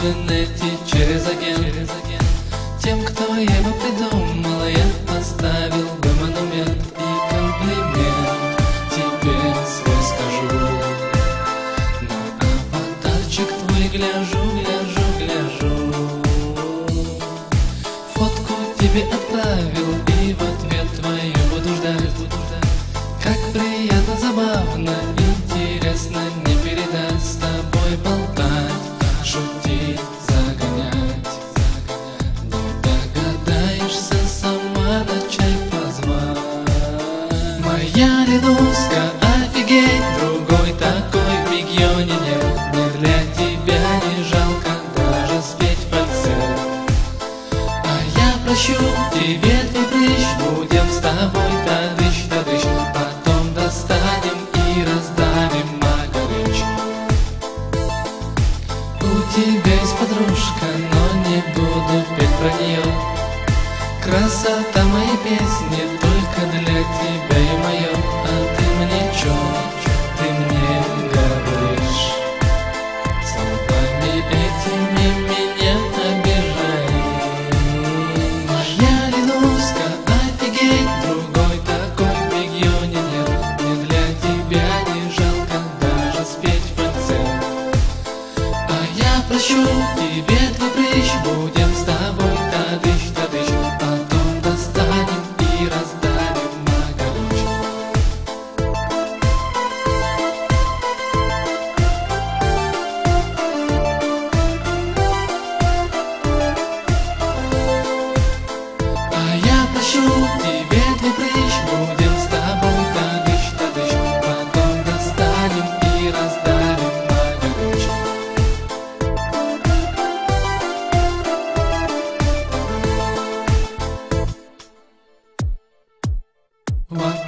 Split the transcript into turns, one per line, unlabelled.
инете через агент. Тем, кто его придумал, я поставил бы монумент и комплимент тебе свой скажу. На аватарчик твой гляжу, гляжу, гляжу. Фотку тебе отправил и в ответ твою буду ждать. Как приятно, забавно, интересно, не передать с тобой болтать, шутить, загонять. Не догадаешься сама на чай позвать. Моя Ленуська, офигеть, другой такой в регионе нет. Мне для тебя не жалко даже спеть фальцет. А я прощу тебе твой прыщ, будем с тобой тадыщ-тадыщ. Потом достанем и раздавим магарыч. У тебя есть подружка, но не буду петь про нее. Красота моей песни только для тебя и мое. А ты мне чё? Ты мне говоришь? Словами этими меня обижай. Моя Ленуська, офигеть, другой такой в регионе нет. Мне для тебя не жалко даже спеть фальцет. А я прощу тебе твой прыщ, будем с тобой тадыщ-тадыщ. Потом достанем и раздавим магарыч. А я прощу тебе твой прыщ, будем с тобой тадыщ-тадыщ. Потом достанем и раздавим магарыч. What?